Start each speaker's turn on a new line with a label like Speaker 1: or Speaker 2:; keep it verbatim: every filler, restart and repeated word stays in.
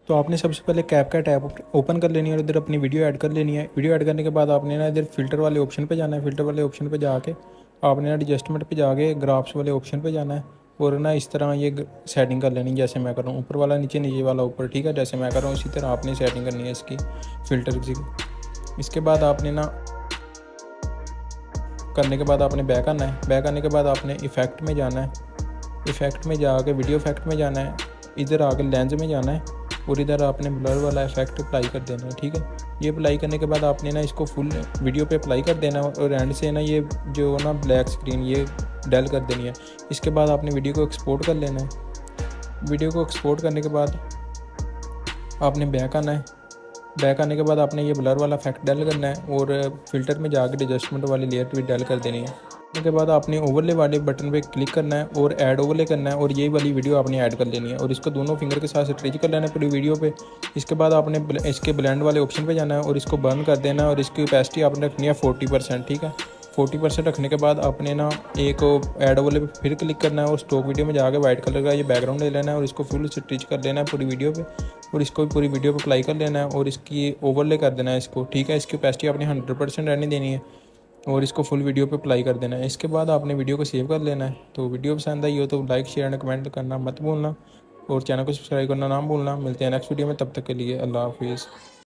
Speaker 1: तो आपने सबसे पहले कैपकट ऐप ओपन कर लेनी है और इधर अपनी वीडियो ऐड कर लेनी है। वीडियो ऐड करने के बाद आपने ना इधर फ़िल्टर वाले ऑप्शन पे जाना है। फ़िल्टर वाले ऑप्शन पे जाके आपने ना एडजस्टमेंट पे जाके ग्राफ्स वाले ऑप्शन पे जाना है और ना इस तरह ये सेटिंग कर लेनी, जैसे मैं कर रहा हूँ, ऊपर वाला नीचे, नीचे वाला ऊपर, ठीक है। जैसे मैं कर रहा हूँ इसी तरह आपने सेटिंग करनी है इसकी फ़िल्टर की। इसके बाद आपने ना करने के बाद आपने बैक आना है। बैक आने के बाद आपने इफ़ेक्ट में जाना है। इफ़ेक्ट में जाके वीडियो इफ़ेक्ट में जाना है, इधर आके लेंस में जाना है और इधर आपने ब्लर वाला इफेक्ट अप्लाई कर देना है, ठीक है। ये अप्लाई करने के बाद आपने ना इसको फुल वीडियो पे अप्लाई कर देना है और एंड से ना ये जो ना ब्लैक स्क्रीन ये डल कर देनी है। इसके बाद आपने वीडियो को एक्सपोर्ट कर लेना है। वीडियो को एक्सपोर्ट करने के बाद आपने बैक आना है। बैक आने के बाद आपने ये ब्लर वाला इफेक्ट डल करना है और फिल्टर में जाकर एडजस्टमेंट वाली लेयर भी डल कर देनी है। के बाद आपने ओवरले वाले बटन पे क्लिक करना है और ऐड ओवरले करना है और यही वाली वीडियो आपने ऐड कर लेनी है और इसको दोनों फिंगर के साथ स्ट्रेच कर लेना है पूरी वीडियो पे। इसके बाद आपने इसके ब्लेंड वाले ऑप्शन पे जाना है और इसको बर्न कर देना है और इसकी कैपेसिटी आपने रखनी है फोर्टी परसेंट, ठीक है। फोर्टी परसेंट रखने के बाद आपने ना एक ऐड ओवरले पे फिर क्लिक करना है और स्टॉक वीडियो में जाकर वाइट कलर का ये बैकग्राउंड ले लेना है और इसको फुल स्टिच कर लेना है पूरी वीडियो पे और इसको पूरी वीडियो पे अप्लाई कर लेना है और इसकी ओवरले कर देना है इसको, ठीक है। इसकी कैपेसिटी आपने हंड्रेड परसेंट रहने देनी है और इसको फुल वीडियो पे अप्लाई कर देना है। इसके बाद आपने वीडियो को सेव कर लेना है। तो वीडियो पसंद आई हो तो लाइक शेयर एंड कमेंट करना मत भूलना और चैनल को सब्सक्राइब करना ना भूलना। मिलते हैं नेक्स्ट वीडियो में, तब तक के लिए अल्लाह हाफिज़।